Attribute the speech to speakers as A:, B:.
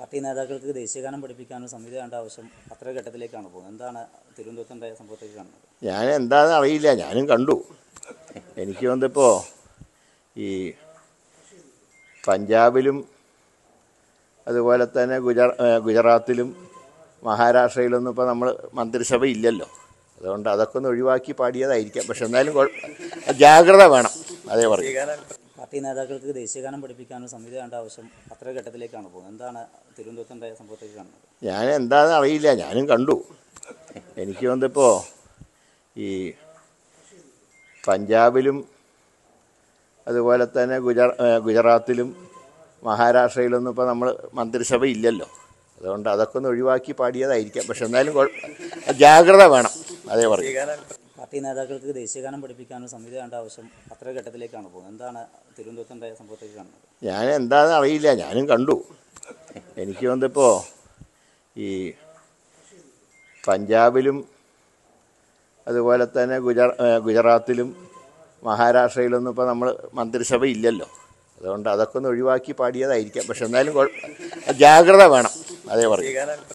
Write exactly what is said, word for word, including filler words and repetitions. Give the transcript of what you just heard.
A: Party നേതാക്കൾക്ക് ദേശീയഗാനം പഠിപ്പിക്കാനും സംവിധാനം വേണ്ട ആവശ്യം അത്ര ഘട്ടത്തിലേക്കാണ് പോകുന്നത്. എന്താണ് തിരുവനന്തപുരത്തുണ്ടായ സംഭവത്തേക്ക് കാണുന്നത്?
B: ഞാൻ എന്താണെന്ന് അറിയില്ല, ഞാനും കണ്ടു. എനിക്ക് വന്നിപ്പോൾ ഈ പഞ്ചാബിലും അതുപോലെ തന്നെ ഗുജ ഗുജറാത്തിലും മഹാരാഷ്ട്രയിലൊന്നും ഇപ്പോൾ നമ്മൾ മന്ത്രിസഭ ഇല്ലല്ലോ. അതുകൊണ്ട് അതൊക്കെ ഒന്ന് ഒഴിവാക്കി പാടിയതായിരിക്കാം. പക്ഷെ എന്നാലും ജാഗ്രത വേണം, അതേ പറയും.
A: പാർട്ടി നേതാക്കൾക്ക് ദേശീയഗാനം പഠിപ്പിക്കാനും സംവിധാനം വേണ്ട ആവശ്യം അത്ര ഘട്ടത്തിലേക്കാണ് പോകുന്നത്. എന്താണ് തിരുവനന്തപുരത്തുണ്ടായ സംഭവത്തേക്ക് കാണുന്നത്?
B: ഞാൻ എന്താണെന്ന് അറിയില്ല, ഞാനും കണ്ടു. എനിക്ക് വന്നിപ്പോൾ ഈ പഞ്ചാബിലും അതുപോലെ തന്നെ ഗുജ ഗുജറാത്തിലും മഹാരാഷ്ട്രയിലൊന്നും ഇപ്പോൾ നമ്മൾ മന്ത്രിസഭ ഇല്ലല്ലോ. അതുകൊണ്ട് അതൊക്കെ ഒന്ന് ഒഴിവാക്കി പാടിയതായിരിക്കാം. പക്ഷെ എന്നാലും ജാഗ്രത വേണം, അതേ പറയും.
A: പാർട്ടി നേതാക്കൾക്ക് ദേശീയഗാനം പഠിപ്പിക്കാനും സംവിധാനം വേണ്ട ആവശ്യം അത്ര ഘട്ടത്തിലേക്കാണ് പോകുന്നത്. എന്താണ് തിരുവനന്തപുരത്തുണ്ടായ സംഭവത്തേക്ക് കാണുന്നത്?
B: ഞാൻ എന്താണെന്ന് അറിയില്ല, ഞാനും കണ്ടു. എനിക്ക് വന്നിപ്പോൾ ഈ പഞ്ചാബിലും അതുപോലെ തന്നെ ഗുജ ഗുജറാത്തിലും മഹാരാഷ്ട്രയിലൊന്നും ഇപ്പോൾ നമ്മൾ മന്ത്രിസഭ ഇല്ലല്ലോ. അതുകൊണ്ട് അതൊക്കെ ഒന്ന് ഒഴിവാക്കി പാടിയതായിരിക്കാം. പക്ഷെ എന്നാലും ജാഗ്രത വേണം, അതേ പറയും.